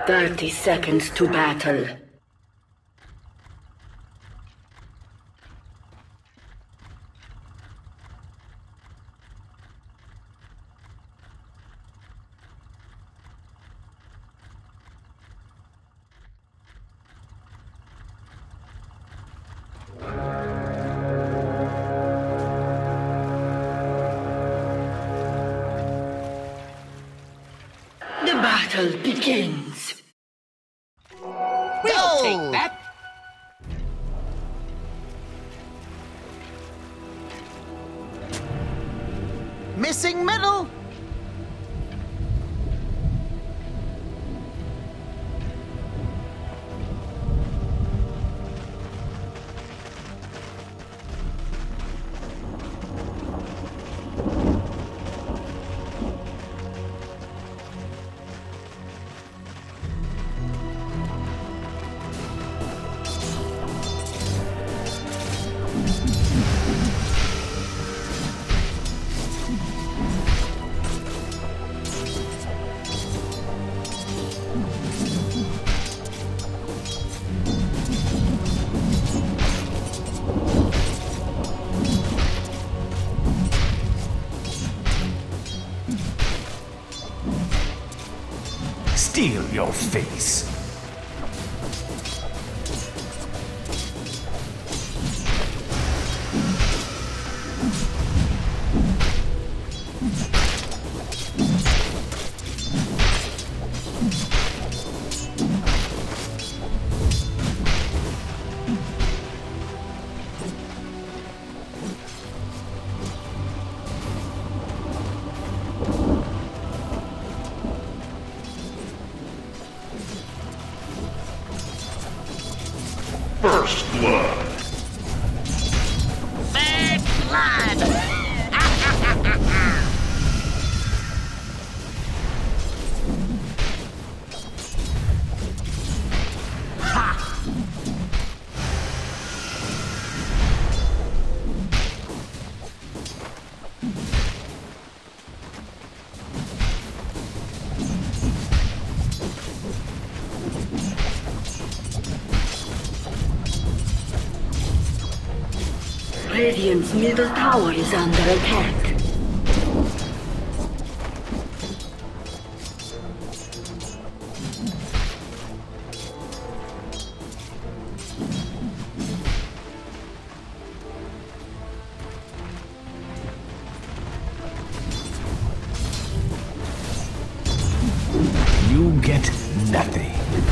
30 seconds to battle. The battle begins. We'll take that. Missing middle. Steal your face. First blood. First blood. Radiant's middle tower is under attack. You get nothing.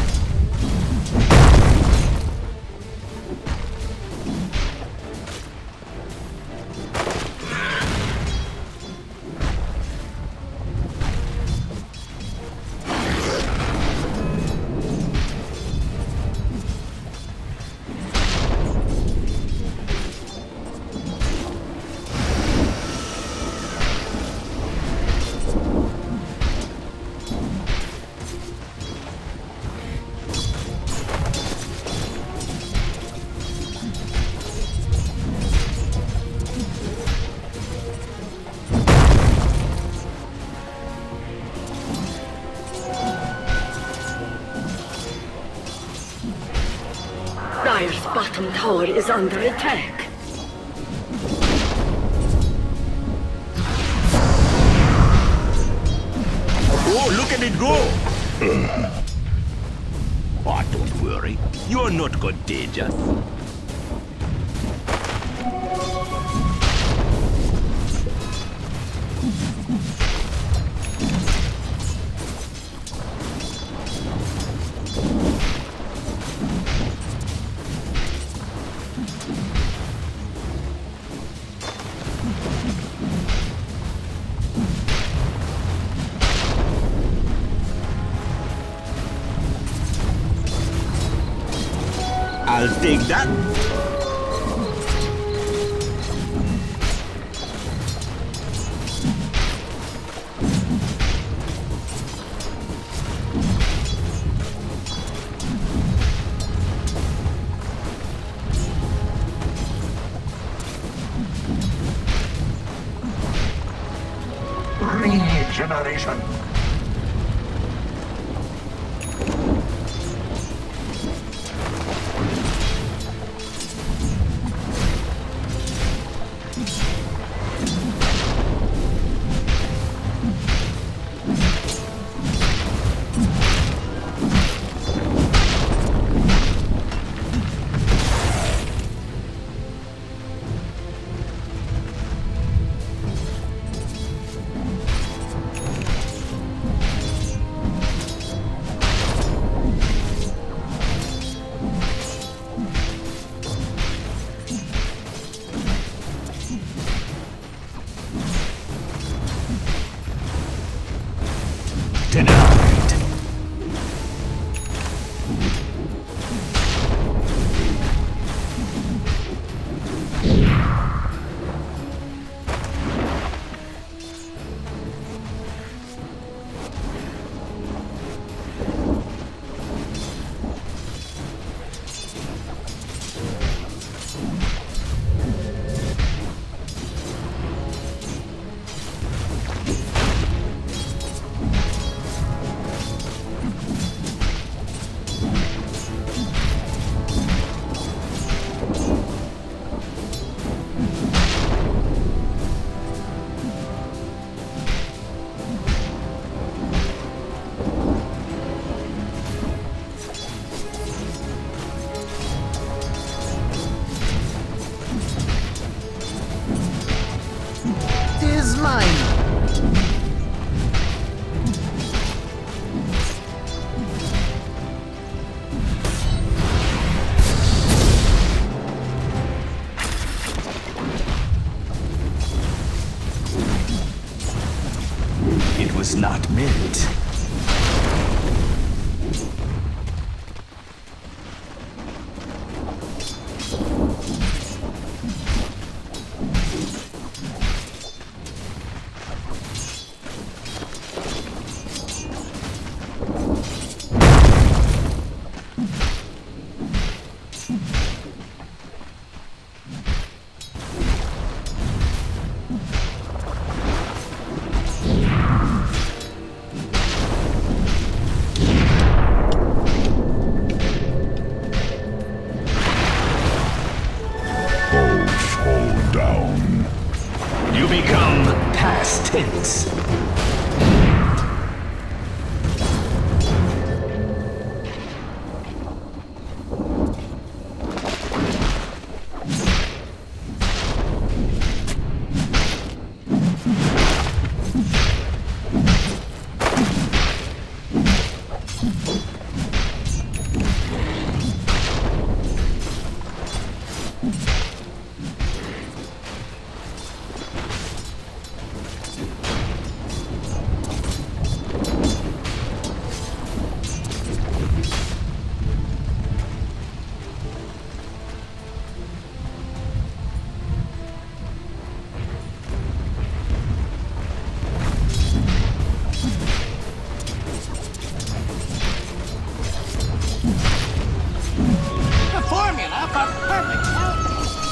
Dire's bottom tower is under attack. Oh, look at it go! Oh, don't worry. You're not contagious. I'll take that. Regeneration. not mint. You become past tense. The formula for perfect health.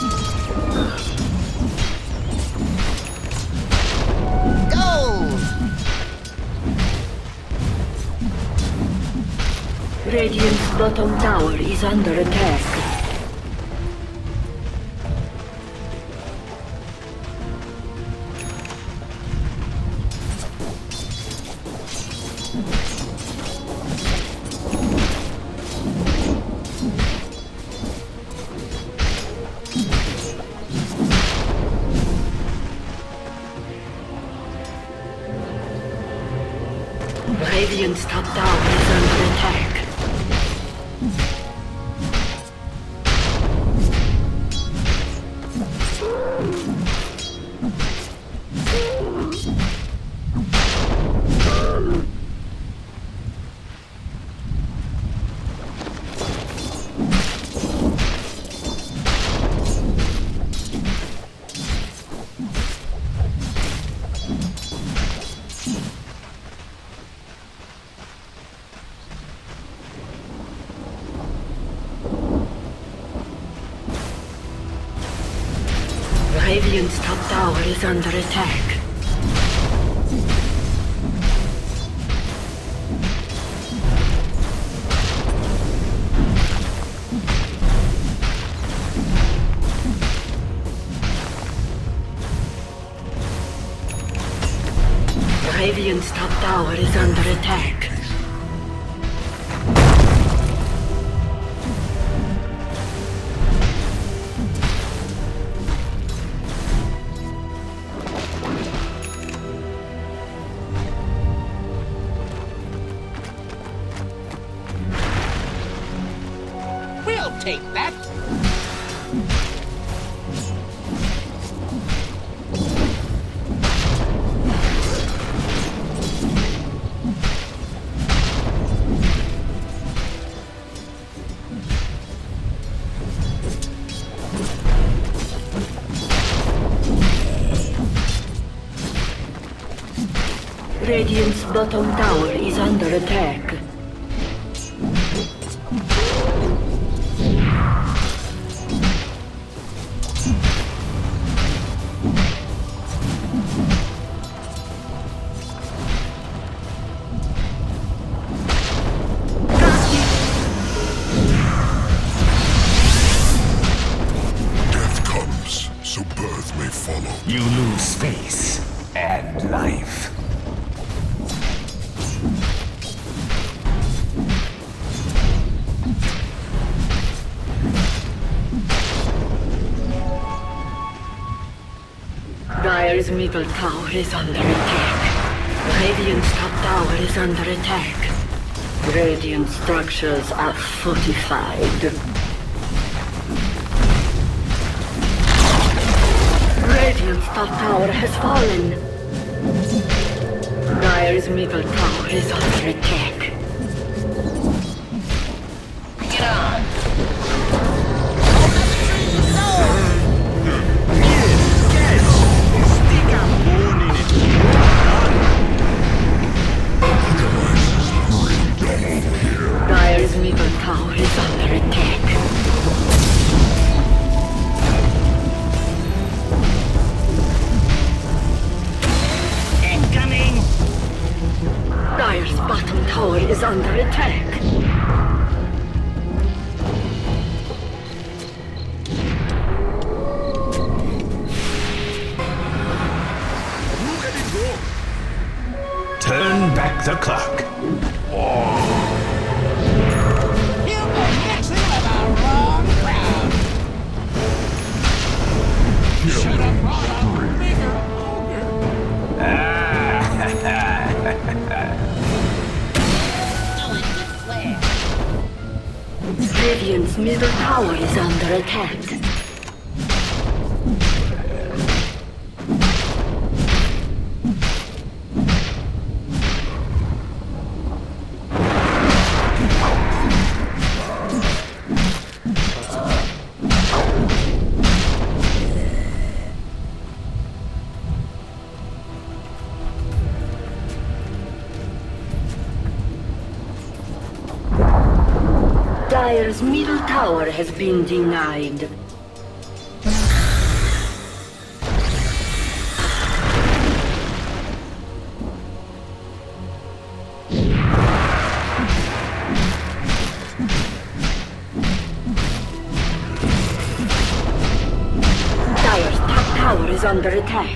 Gold! Radiant's bottom tower is under attack. Radiant's top tower is under attack. Radiant's top tower is under attack. Radiant's top tower is under attack. We'll take that. Radiant's bottom tower is under attack. Death comes, so birth may follow. You lose space and life. Dire's middle tower is under attack. Radiant's top tower is under attack. Radiant structures are fortified. Radiant's top tower has fallen. Dire's middle tower is under attack. Bring it on. Stick a bone in it. Dire's middle tower is under attack. Incoming! Dire's bottom tower is under attack. Look at it go. Turn back the clock. You've been mixing with the wrong crowd. Should have brought a bigger ogre. Do it with flair. Radiant's middle tower is under attack. Dire's middle tower has been denied. Dire's top tower is under attack.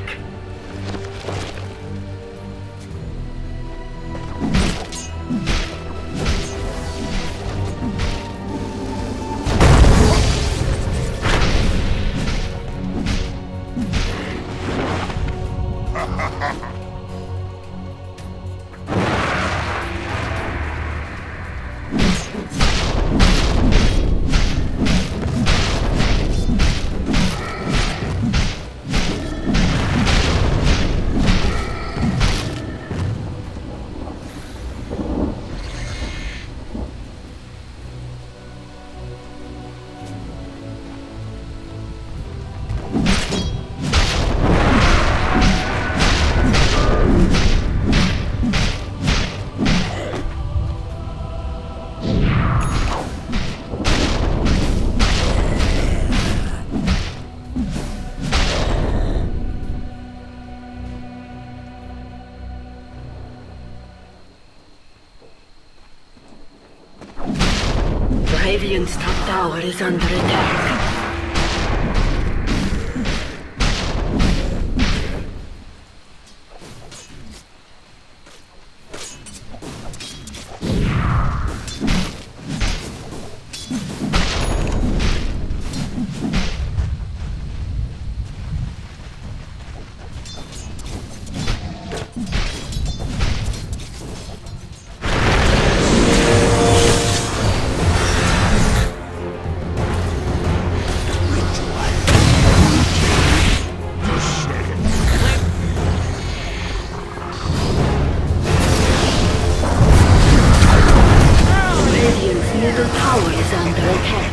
Radiant's top tower is under attack. Middle tower is under attack.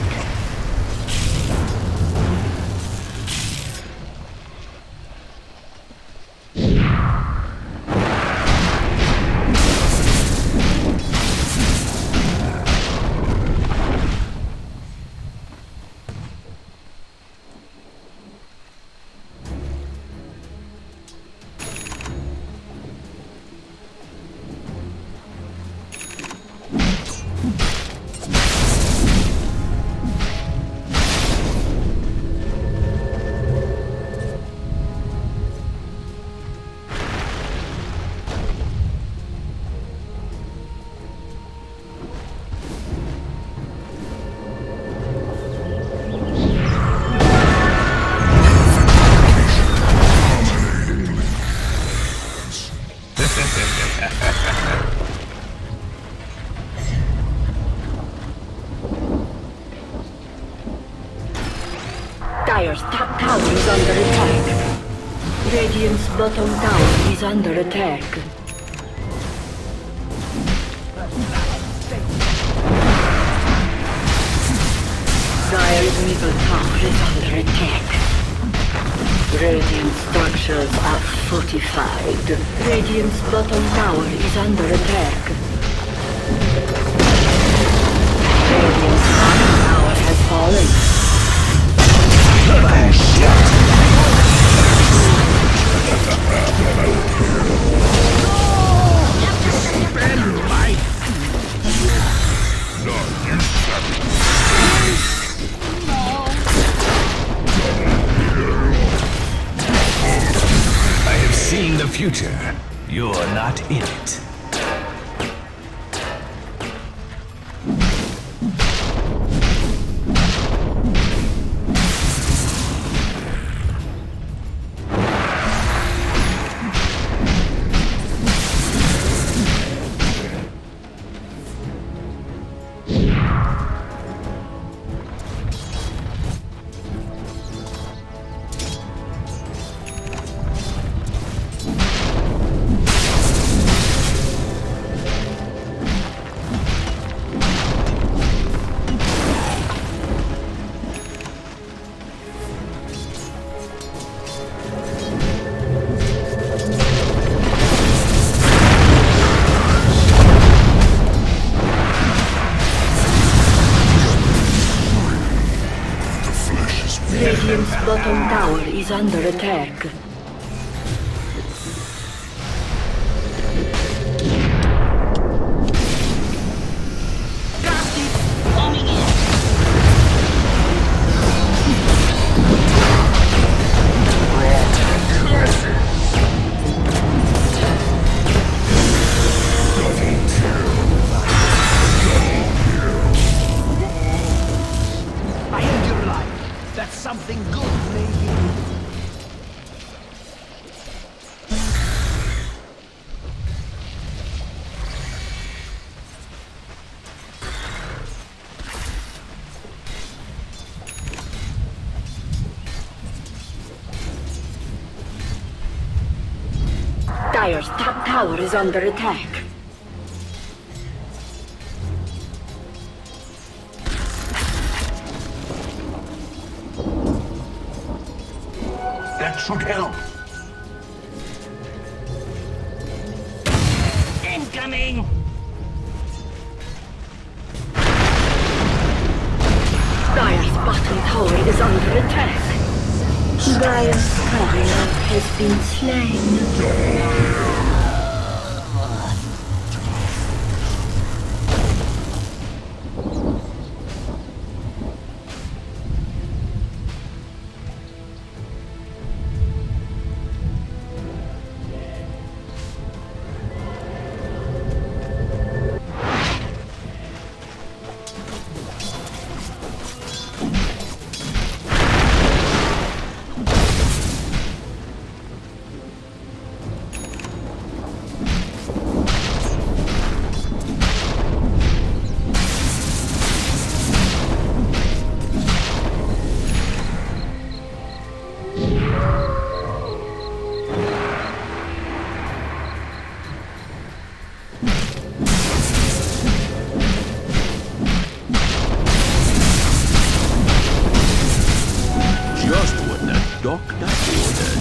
Dire's top tower is under attack. Radiant's bottom tower is under attack. Dire's middle tower is under attack. Radiant structures are fortified. Radiant's bottom tower is under attack. Radiant's bottom tower has fallen. I have seen the future. You're not in it. Radiant's bottom tower is under attack. Something good, maybe. Dire's top tower is under attack. That should help. Incoming! Dire's bottom tower is under attack. Dire's courier has been slain. Doctor ordered.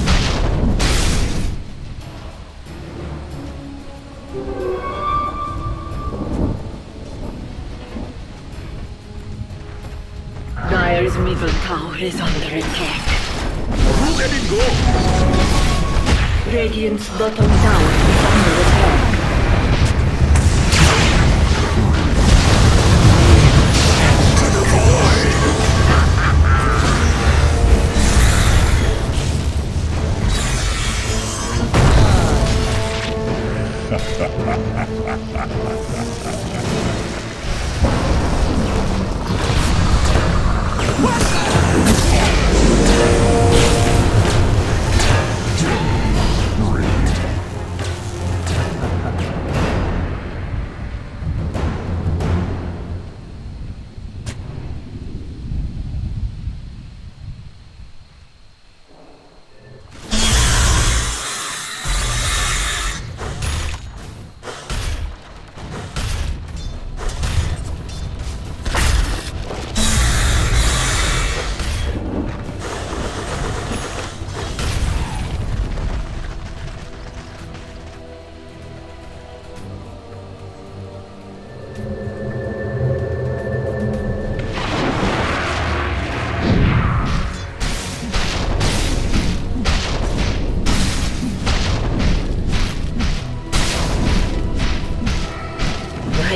Dire's middle tower is under attack. Who let it go? Radiant's bottom tower is under attack.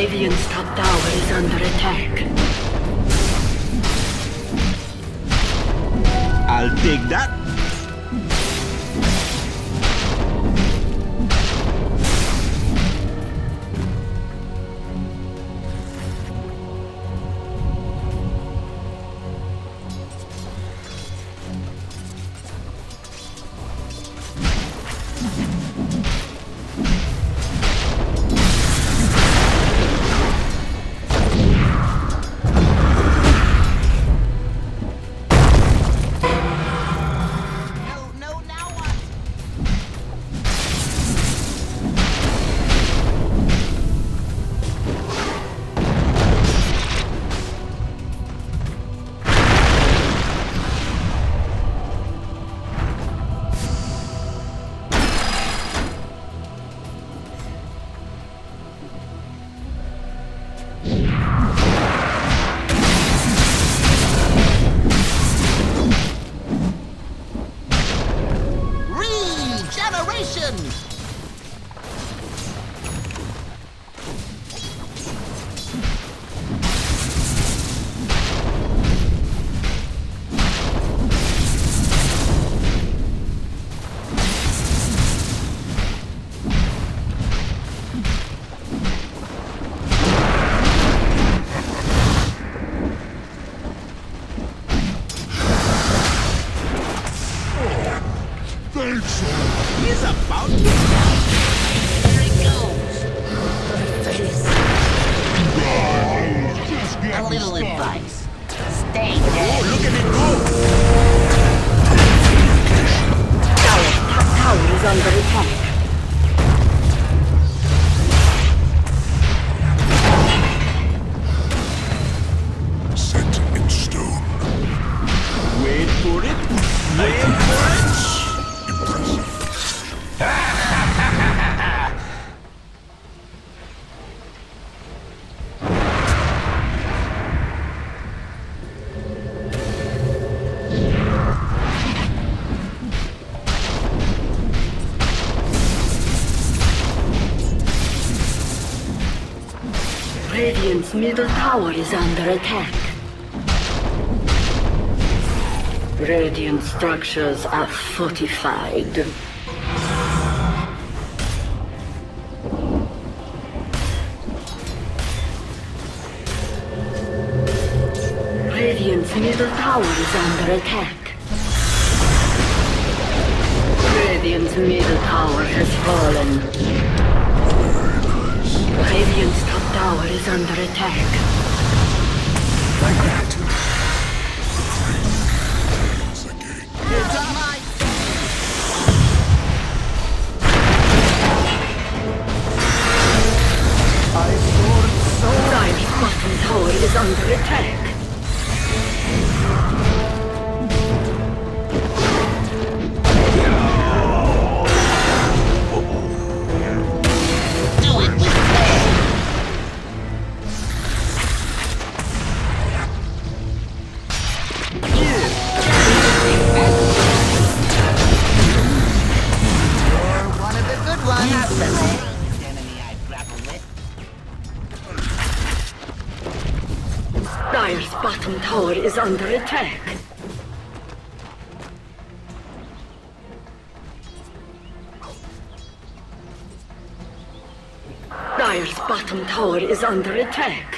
Radiant's top tower is under attack. I'll take that. He's about to... There he goes. A little advice. Stay Oh, dead. look at it go! Dyer's top tower is under attack. Set in stone. Wait for it. Wait for it. Impressive. Radiant's middle tower is under attack. Radiant structures are fortified. Radiant's middle tower is under attack. Radiant's middle tower has fallen. Radiant's top tower is under attack. My gratitude. Dire's bottom tower is under attack. Do it with me. You're one of the good ones. Not the strongest enemy I grapple with. Dire's bottom tower is under attack. Dire's bottom tower is under attack.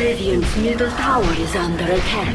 Radiant's middle tower is under attack.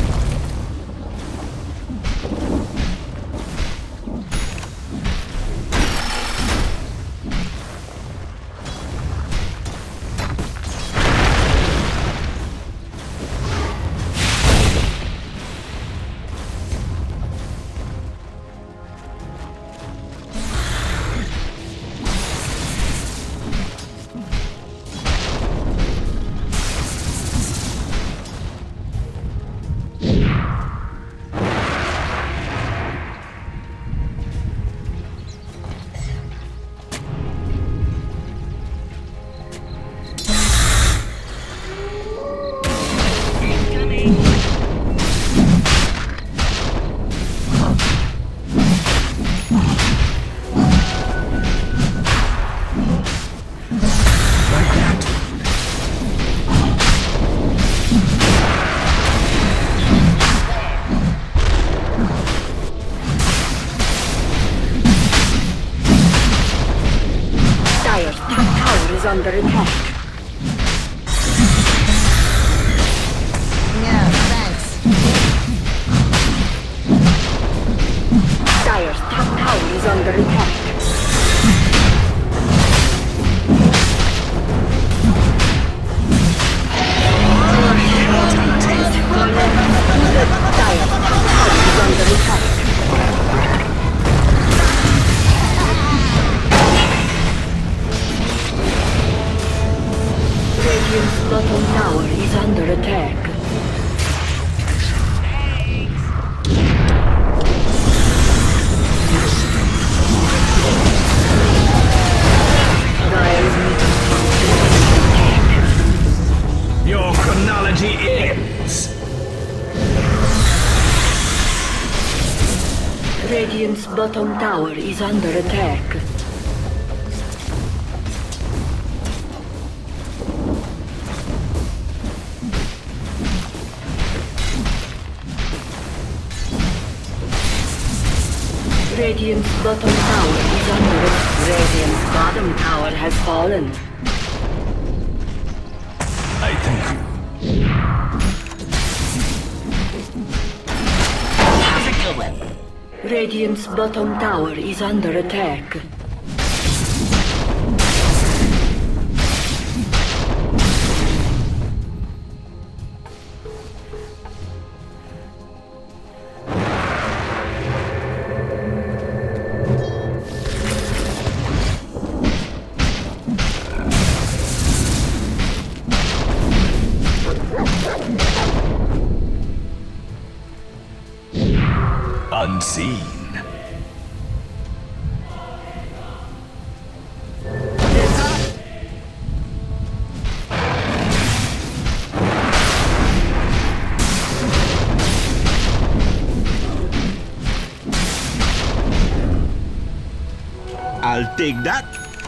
Under attack. No, thanks. Dire's top tower is under attack. Dire's top tower is under attack. Radiant's bottom tower is under attack. Dire's middle tower is under attack. Your chronology ends. Radiant's bottom tower is under attack. Radiant's bottom tower is under attack. Radiant's bottom tower has fallen. I thank you. How's it going? Radiant's bottom tower is under attack. Unseen. I'll take that.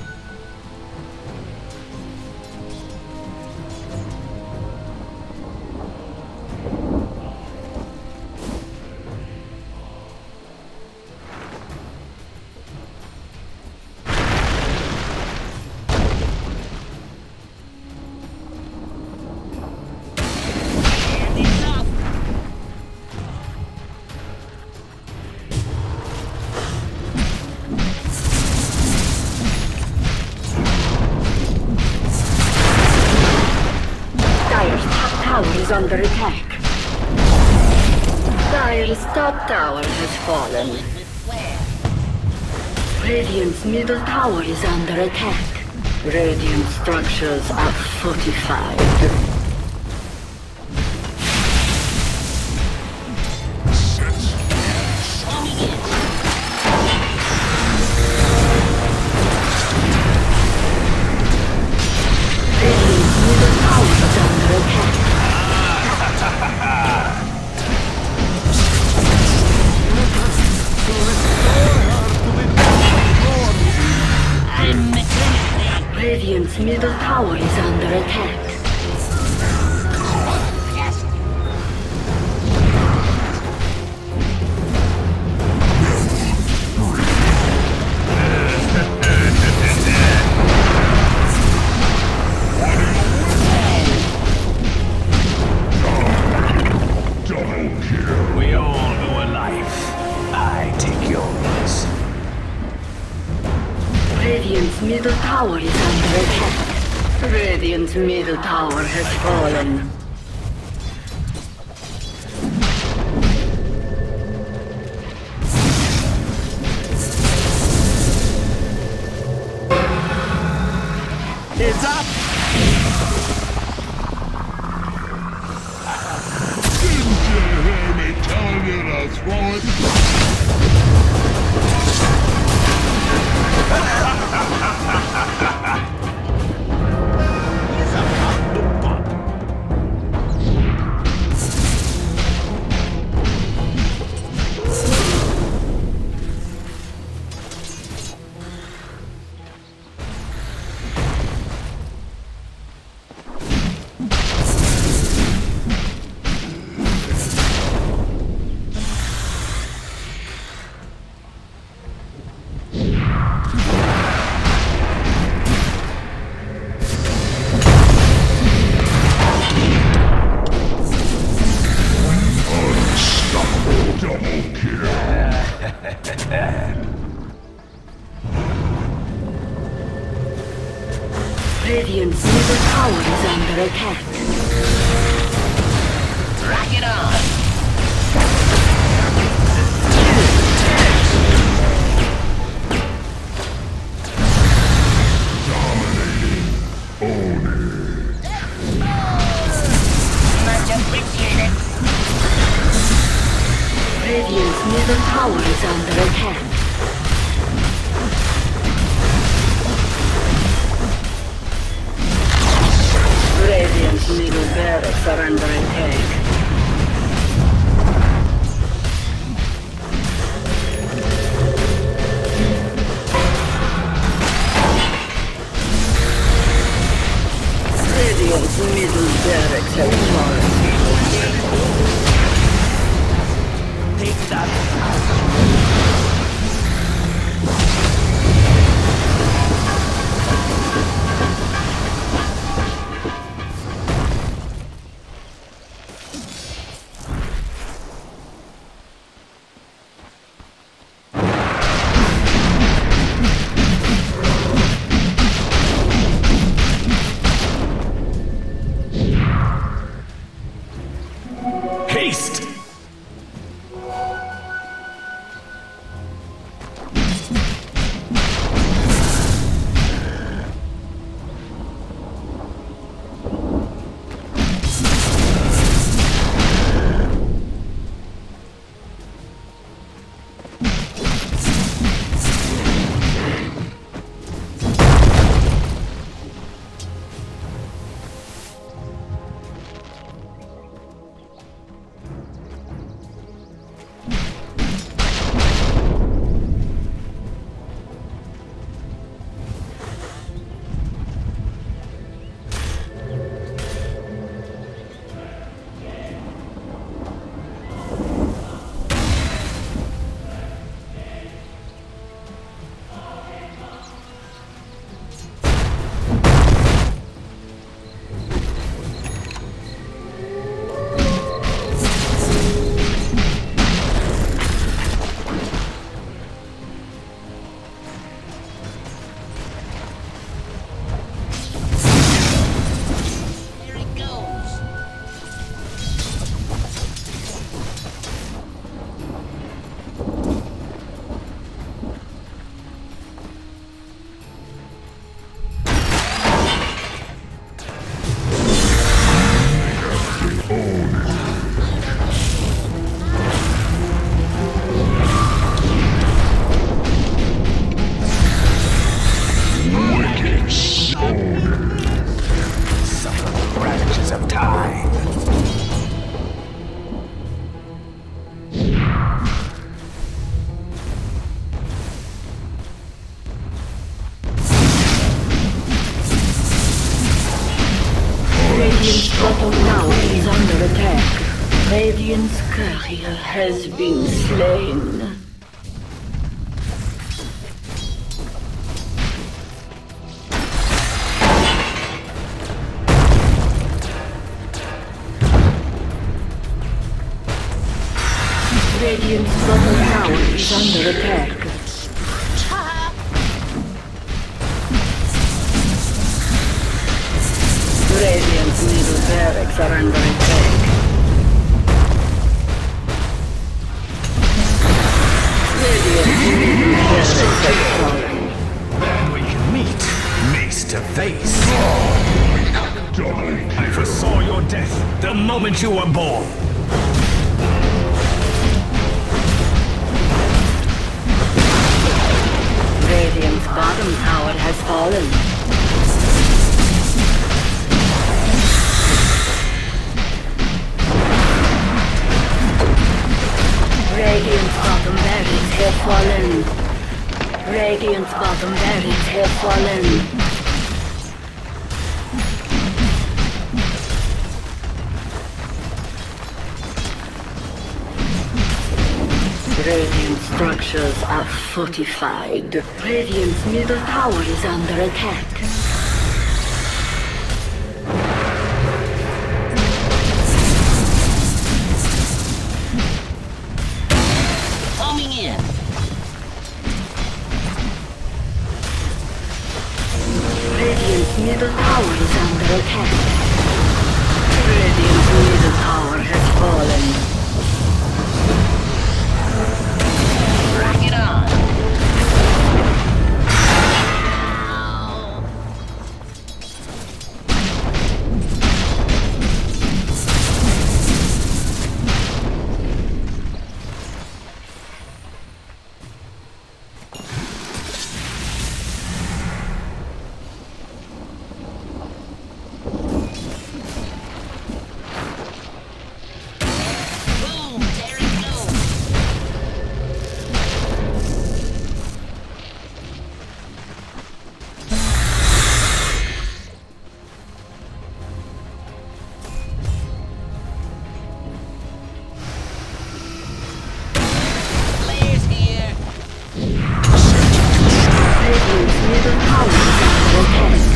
Is under attack. Dire's top tower has fallen. Radiant's middle tower is under attack. Radiant structures are fortified. Radiant's middle tower is under attack. Radiant's middle tower is under attack. tower is under attack. Radiant's middle tower has fallen. It's up! Didn't you hear me telling you to throw it? He's about to pop. Radiant's middle tower is under attack. Rock it on. Much appreciated. Radiant's middle tower is under attack. Radiant's middle barracks are under attack. Radiant's middle barracks have fallen. Take that. Haste! Radiant's bottom tower is under attack. Radiant's courier has been slain. Radiant's bottom tower is under attack. Radiant's middle barracks are under attack. Radiant's middle barracks have fallen. And we can meet face to face. I foresaw your death the moment you were born. Radiant's bottom tower has fallen. Radiant's bottom barracks have fallen. Radiant's bottom barracks have fallen. Radiant structures are fortified. Radiant's middle tower is under attack. Homing in. Radiant's middle tower is under attack. Radiant's middle tower has fallen. Rock it on. Boom, there it goes. Players here. Radiant's middle tower is under attack.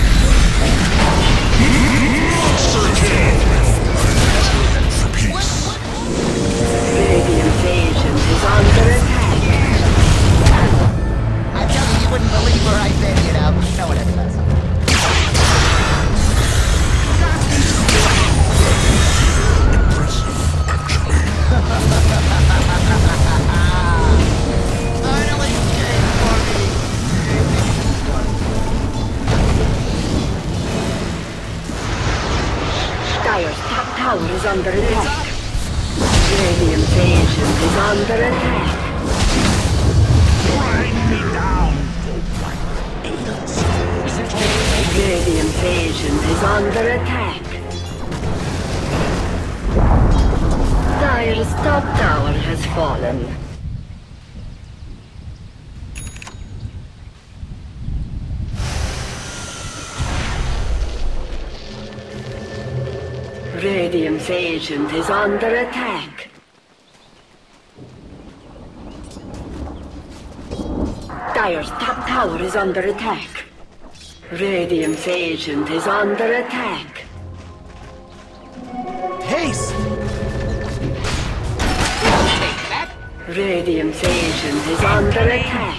Radiant's agent is under attack. I tell you, you wouldn't believe where I've been, you know. You know what it does. Finally came for me. Dire's top tower is under attack. Radiant's agent is under attack. Grind me down. Radiant's agent is under attack. Dire's top tower has fallen. Radiant's agent is under attack. Dire's top tower is under attack. Radiant's agent is under attack. Haste! Take that. Radiant's agent is under attack.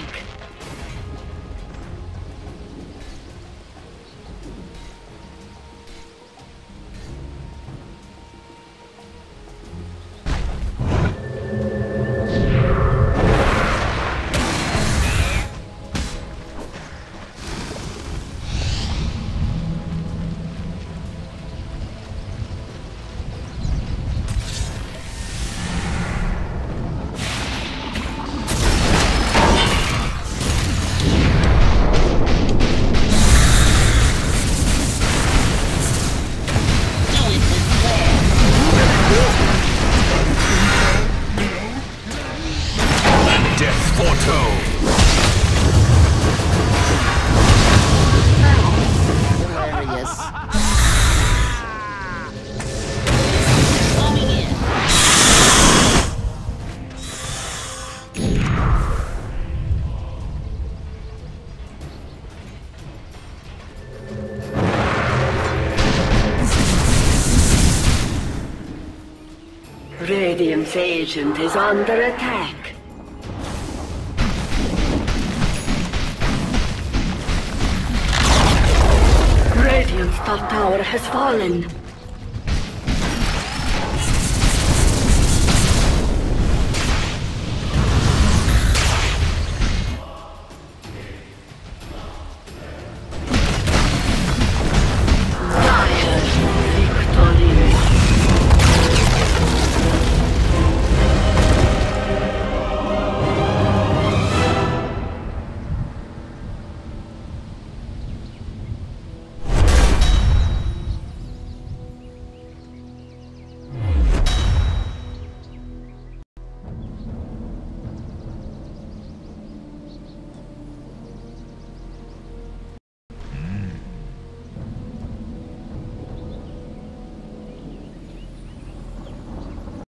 Hilarious. Radiant's agent is under attack. Radiant Radiant's top tower has fallen.